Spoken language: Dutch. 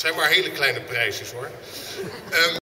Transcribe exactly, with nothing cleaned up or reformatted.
Het zijn maar hele kleine prijsjes hoor. Um,